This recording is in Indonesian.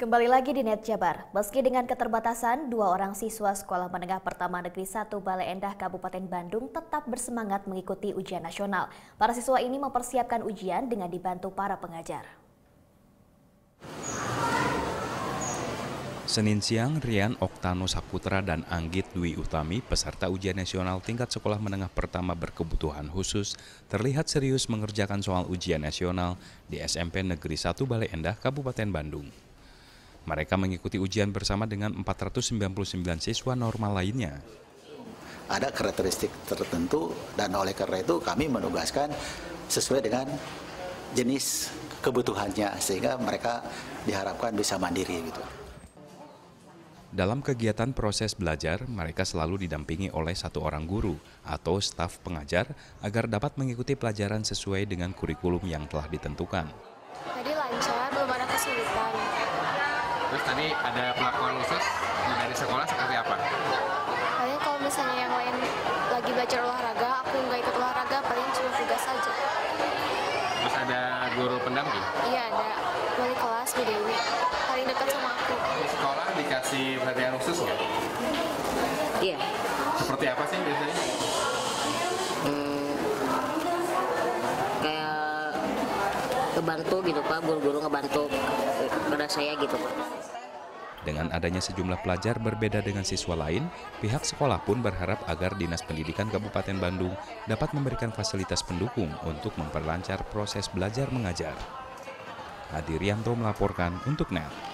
Kembali lagi di Net Jabar. Meski dengan keterbatasan, dua orang siswa Sekolah Menengah Pertama Negeri 1 Bale Endah Kabupaten Bandung tetap bersemangat mengikuti ujian nasional. Para siswa ini mempersiapkan ujian dengan dibantu para pengajar. Senin siang, Rian Oktano Saputra dan Anggit Dwi Utami, peserta ujian nasional tingkat sekolah menengah pertama berkebutuhan khusus, terlihat serius mengerjakan soal ujian nasional di SMP Negeri 1 Bale Endah, Kabupaten Bandung. Mereka mengikuti ujian bersama dengan 499 siswa normal lainnya. Ada karakteristik tertentu dan oleh karena itu kami menugaskan sesuai dengan jenis kebutuhannya sehingga mereka diharapkan bisa mandiri gitu. Dalam kegiatan proses belajar, mereka selalu didampingi oleh satu orang guru atau staf pengajar agar dapat mengikuti pelajaran sesuai dengan kurikulum yang telah ditentukan. Tadi lancar, belum ada kesulitan. Terus tadi ada pelakuan khusus dari sekolah seperti apa? Paling kalau misalnya yang lain lagi belajar olahraga, aku nggak ikut olahraga, paling cuma tugas saja. Terus ada guru pendamping? Iya ada, wali kelas Bu Dewi, paling dekat sama aku. Di sekolah dikasih perhatian khusus nggak? Iya. Seperti apa sih biasanya? Kayak ngebantu gitu Pak, guru-guru ngebantu pada saya gitu Pak. Dengan adanya sejumlah pelajar berbeda dengan siswa lain, pihak sekolah pun berharap agar Dinas Pendidikan Kabupaten Bandung dapat memberikan fasilitas pendukung untuk memperlancar proses belajar mengajar. Hadi Rianto melaporkan untuk NET.